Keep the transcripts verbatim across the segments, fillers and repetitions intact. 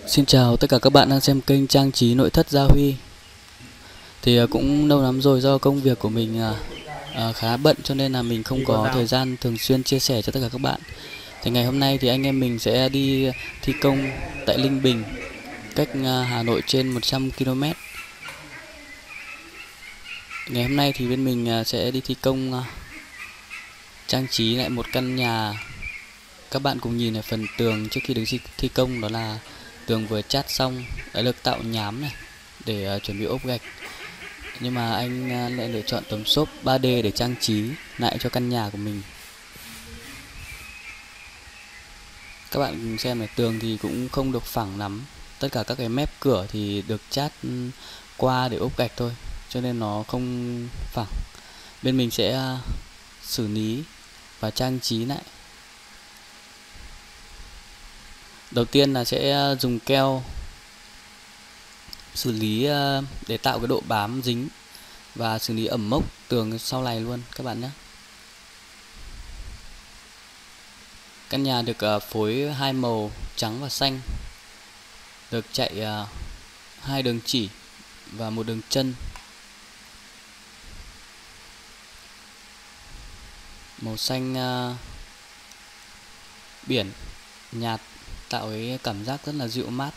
Xin chào tất cả các bạn đang xem kênh trang trí nội thất Gia Huy. Thì cũng lâu lắm rồi, do công việc của mình à, khá bận cho nên là mình không có thời gian thường xuyên chia sẻ cho tất cả các bạn. Thì ngày hôm nay thì anh em mình sẽ đi thi công tại Linh Bình, cách Hà Nội trên một trăm ki lô mét. Ngày hôm nay thì bên mình sẽ đi thi công trang trí lại một căn nhà. Các bạn cùng nhìn ở phần tường trước khi đứng thi công, đó là tường vừa chát xong đã được tạo nhám này để uh, chuẩn bị ốp gạch. Nhưng mà anh uh, lại lựa chọn tấm xốp ba D để trang trí lại cho căn nhà của mình. Các bạn cùng xem này, tường thì cũng không được phẳng lắm. Tất cả các cái mép cửa thì được chát qua để ốp gạch thôi, cho nên nó không phẳng. Bên mình sẽ uh, xử lý và trang trí lại. Đầu tiên là sẽ dùng keo xử lý để tạo cái độ bám dính và xử lý ẩm mốc tường sau này luôn các bạn nhé. Căn nhà được phối hai màu trắng và xanh, được chạy hai đường chỉ và một đường chân. Màu xanh biển nhạt tạo cái cảm giác rất là dịu mát.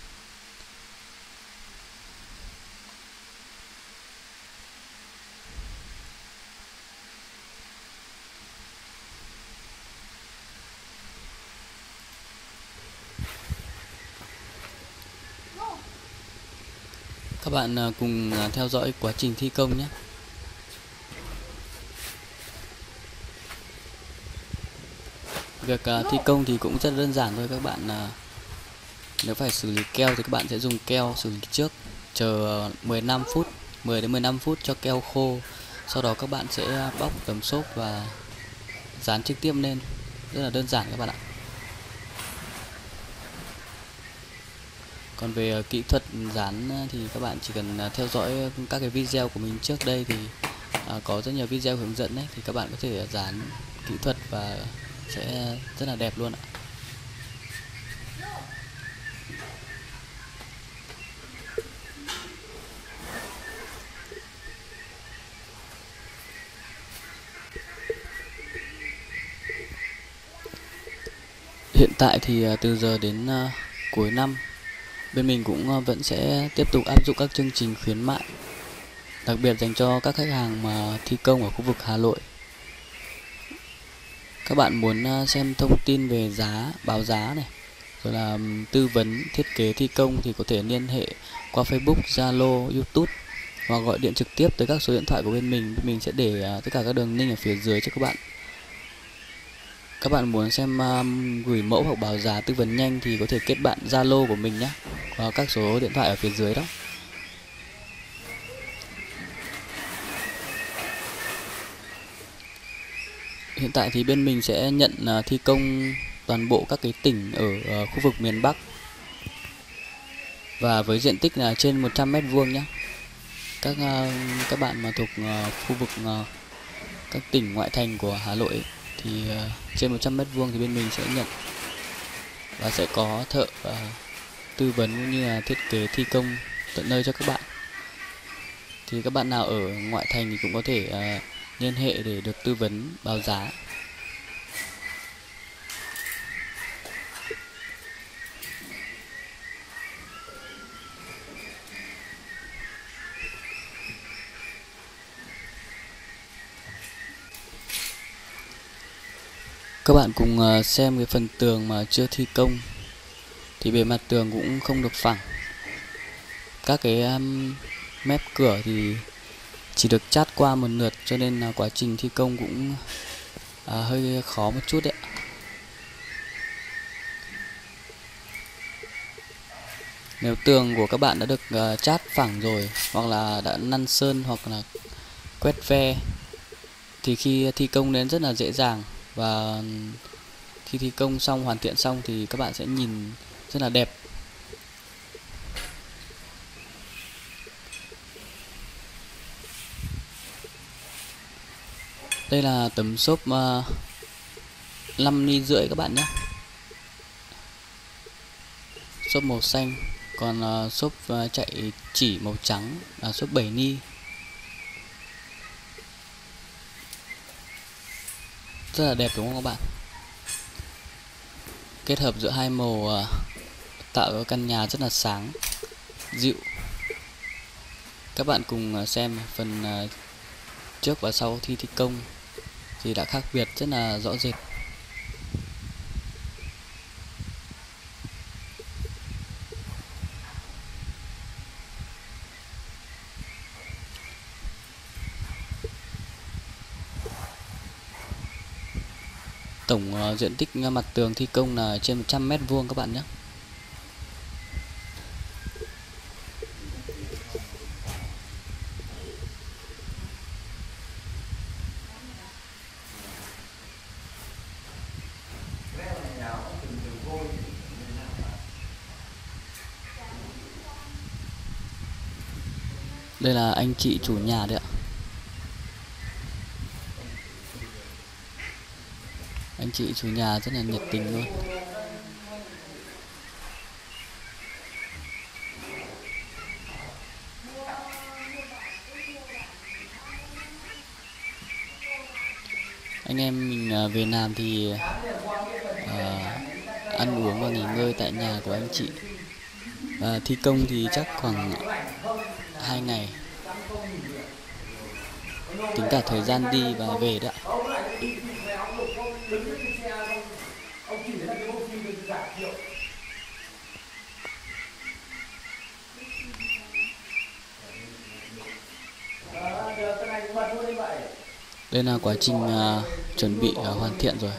Các bạn cùng theo dõi quá trình thi công nhé. Việc thi công thì cũng rất đơn giản thôi các bạn. Nếu phải xử lý keo thì các bạn sẽ dùng keo xử lý trước, chờ mười lăm phút, mười đến mười lăm phút cho keo khô. Sau đó các bạn sẽ bóc tấm xốp và dán trực tiếp lên. Rất là đơn giản các bạn ạ. Còn về kỹ thuật dán thì các bạn chỉ cần theo dõi các cái video của mình trước đây, thì có rất nhiều video hướng dẫn đấy, thì các bạn có thể dán kỹ thuật và sẽ rất là đẹp luôn ạ. Hiện tại thì từ giờ đến uh, cuối năm, bên mình cũng uh, vẫn sẽ tiếp tục áp dụng các chương trình khuyến mại, đặc biệt dành cho các khách hàng mà thi công ở khu vực Hà Nội. Các bạn muốn uh, xem thông tin về giá, báo giá này, rồi là um, tư vấn thiết kế thi công thì có thể liên hệ qua Facebook, Zalo, YouTube hoặc gọi điện trực tiếp tới các số điện thoại của bên mình. Mình sẽ để uh, tất cả các đường link ở phía dưới cho các bạn. Các bạn muốn xem um, gửi mẫu hoặc báo giá tư vấn nhanh thì có thể kết bạn Zalo của mình nhé, và các số điện thoại ở phía dưới đó. Hiện tại thì bên mình sẽ nhận uh, thi công toàn bộ các cái tỉnh ở uh, khu vực miền Bắc, và với diện tích là trên một trăm mét vuông nhé. Các uh, các bạn mà thuộc uh, khu vực uh, các tỉnh ngoại thành của Hà Nội ấy, thì uh, trên một trăm mét vuông thì bên mình sẽ nhận và sẽ có thợ uh, tư vấn cũng như là thiết kế thi công tận nơi cho các bạn. Thì các bạn nào ở ngoại thành thì cũng có thể uh, liên hệ để được tư vấn báo giá. Các bạn cùng xem cái phần tường mà chưa thi công, thì bề mặt tường cũng không được phẳng. Các cái um, mép cửa thì chỉ được chát qua một lượt, cho nên là quá trình thi công cũng à, hơi khó một chút đấy. Nếu tường của các bạn đã được uh, chát phẳng rồi, hoặc là đã năn sơn hoặc là quét ve, thì khi thi công đến rất là dễ dàng, và khi thi công xong, hoàn thiện xong thì các bạn sẽ nhìn rất là đẹp. Đây là tấm xốp uh, năm ly rưỡi các bạn nhé. xốp màu xanh, còn uh, xốp uh, chạy chỉ màu trắng là xốp bảy ni. Rất là đẹp đúng không các bạn? Kết hợp giữa hai màu uh, tạo cho căn nhà rất là sáng, dịu. Các bạn cùng uh, xem phần uh, trước và sau khi thi công thì đã khác biệt rất là rõ rệt. Tổng uh, diện tích uh, mặt tường thi công là trên một trăm mét vuông các bạn nhé. Đây là anh chị chủ nhà đấy ạ. Anh chị chủ nhà rất là nhiệt tình luôn. Anh em mình về làm thì à, ăn uống và nghỉ ngơi tại nhà của anh chị. À, thi công thì chắc khoảng hai ngày, tính cả thời gian đi và về đó. Đây là quá trình uh, chuẩn bị uh, hoàn thiện rồi.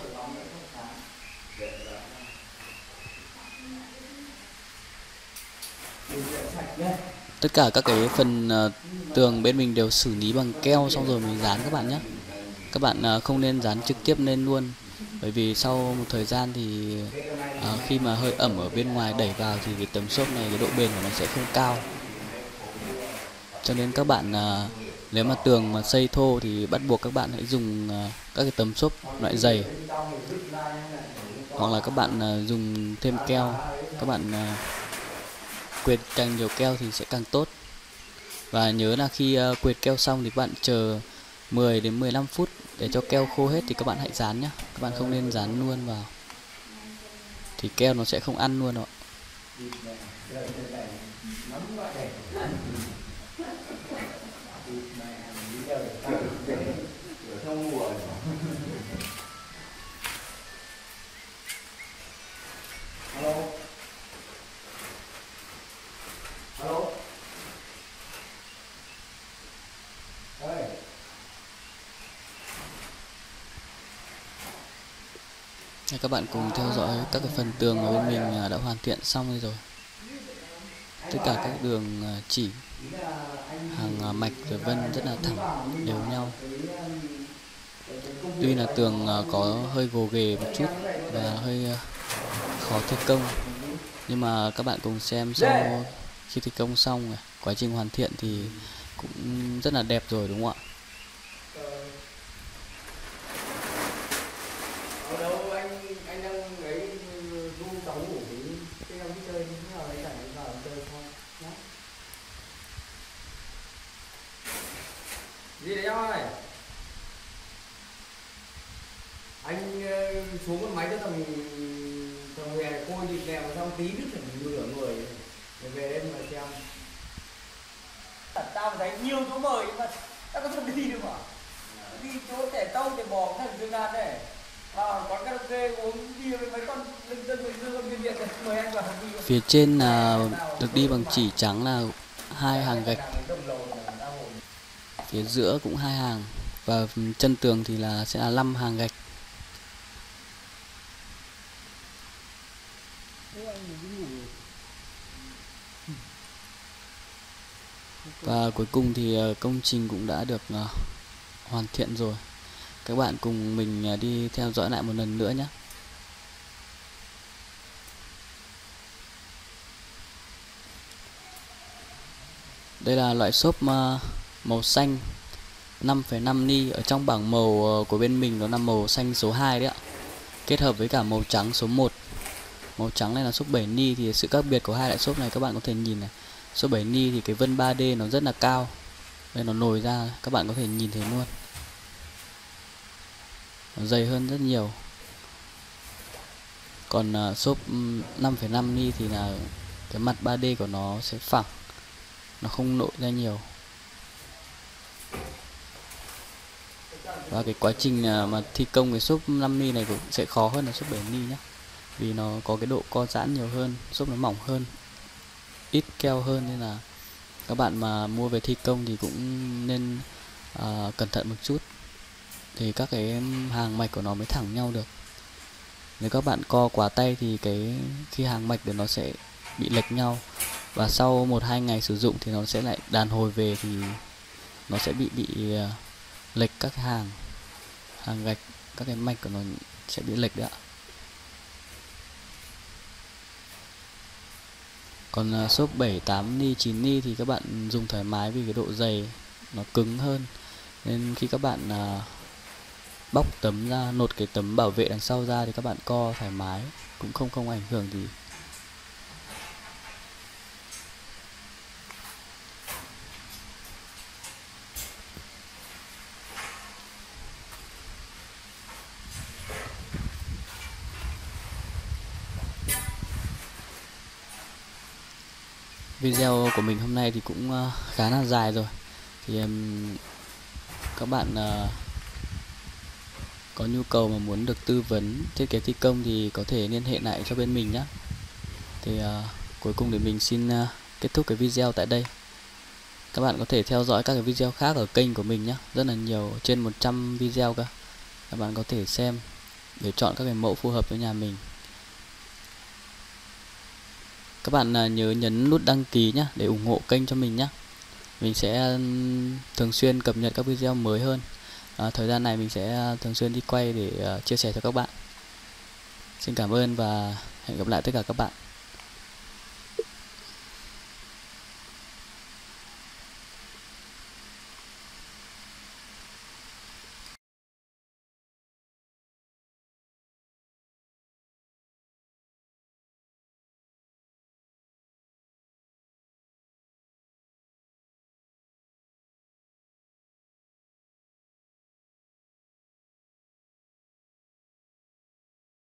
Tất cả các cái phần uh, tường bên mình đều xử lý bằng keo xong rồi mình dán các bạn nhé. Các bạn uh, không nên dán trực tiếp lên luôn, bởi vì sau một thời gian thì uh, khi mà hơi ẩm ở bên ngoài đẩy vào thì cái tấm xốp này cái độ bền của nó sẽ không cao. Cho nên các bạn uh, nếu mà tường mà xây thô thì bắt buộc các bạn hãy dùng uh, các cái tấm xốp loại dày, hoặc là các bạn uh, dùng thêm keo. Các bạn uh, quệt càng nhiều keo thì sẽ càng tốt. Và nhớ là khi uh, quệt keo xong thì các bạn chờ mười đến mười lăm phút để cho keo khô hết thì các bạn hãy dán nhé. Các bạn không nên dán luôn vào thì keo nó sẽ không ăn luôn ạ. Alo. Alo. Ơi. Các bạn cùng theo dõi các cái phần tường ở bên mình đã hoàn thiện xong rồi. Tất cả các đường chỉ, hàng mạch rồi vân rất là thẳng đều nhau. Tuy là tường có hơi gồ ghề một chút và hơi khó thi công, nhưng mà các bạn cùng xem sau khi thi công xong, quá trình hoàn thiện thì cũng rất là đẹp rồi đúng không ạ? Ở đâu anh anh đang lấy du cháu ngủ tí, cái ông đi chơi như thế nào đấy chẳng vào chơi không? Nhá. Gì đấy em ơi? Anh xuống con máy cho thằng thằng Huyền côi thịt lèo xong tí đứt thành nửa người để về đây mà xem. Tao thấy nhiều chỗ mời nhưng mà tao có không đi được mà. Đi chỗ trẻ trâu trẻ bò thành Dương An này. Vào quán karaoke uống bia với mấy con lưng dân lưng dân viên viện mời anh vào đi. Phía trên là được đi bằng chỉ trắng là hai hàng gạch, phía giữa cũng hai hàng, và chân tường thì là sẽ là năm hàng gạch. Và cuối cùng thì công trình cũng đã được uh, hoàn thiện rồi. Các bạn cùng mình uh, đi theo dõi lại một lần nữa nhé. Đây là loại xốp uh, màu xanh năm phẩy năm ni. Ở trong bảng màu uh, của bên mình nó là màu xanh số hai đấy ạ, kết hợp với cả màu trắng số một. Màu trắng này là xốp bảy ni. Thì sự khác biệt của hai loại xốp này các bạn có thể nhìn này. Xốp bảy ni thì cái vân ba D nó rất là cao, đây nó nổi ra, các bạn có thể nhìn thấy luôn, nó dày hơn rất nhiều. Còn uh, xốp năm phẩy năm ni thì là cái mặt ba D của nó sẽ phẳng, nó không nổi ra nhiều. Và cái quá trình uh, mà thi công cái xốp năm ni này cũng sẽ khó hơn là xốp bảy ni nhé, vì nó có cái độ co giãn nhiều hơn, xốp nó mỏng hơn, ít keo hơn, nên là các bạn mà mua về thi công thì cũng nên uh, cẩn thận một chút, thì các cái hàng mạch của nó mới thẳng nhau được. Nếu các bạn co quá tay thì cái khi hàng mạch của nó sẽ bị lệch nhau, và sau một hai ngày sử dụng thì nó sẽ lại đàn hồi về, thì nó sẽ bị bị uh, lệch các cái hàng hàng gạch, các cái mạch của nó sẽ bị lệch đấy ạ. Còn uh, xốp bảy, tám ni, chín ni thì các bạn dùng thoải mái, vì cái độ dày nó cứng hơn, nên khi các bạn uh, bóc tấm ra, nột cái tấm bảo vệ đằng sau ra thì các bạn co thoải mái, cũng không không ảnh hưởng gì. Video của mình hôm nay thì cũng uh, khá là dài rồi, thì um, các bạn uh, có nhu cầu mà muốn được tư vấn thiết kế thi công thì có thể liên hệ lại cho bên mình nhé. Thì uh, cuối cùng thì mình xin uh, kết thúc cái video tại đây. Các bạn có thể theo dõi các cái video khác ở kênh của mình nhé, rất là nhiều, trên một trăm video cơ. Các bạn có thể xem để chọn các cái mẫu phù hợp với nhà mình. Các bạn uh, nhớ nhấn nút đăng ký nhé, để ủng hộ kênh cho mình nhé. Mình sẽ um, thường xuyên cập nhật các video mới hơn. À, thời gian này mình sẽ thường xuyên đi quay để uh, chia sẻ cho các bạn. Xin cảm ơn và hẹn gặp lại tất cả các bạn.